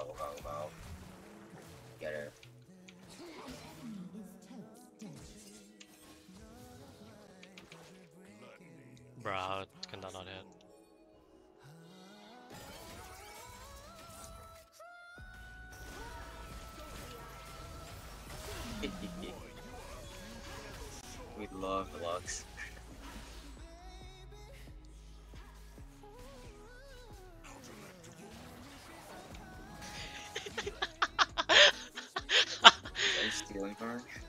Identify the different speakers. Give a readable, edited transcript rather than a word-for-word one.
Speaker 1: Go. Get her.
Speaker 2: Bro, how can that not hit?
Speaker 1: We love the Lux. Are you stealing from her?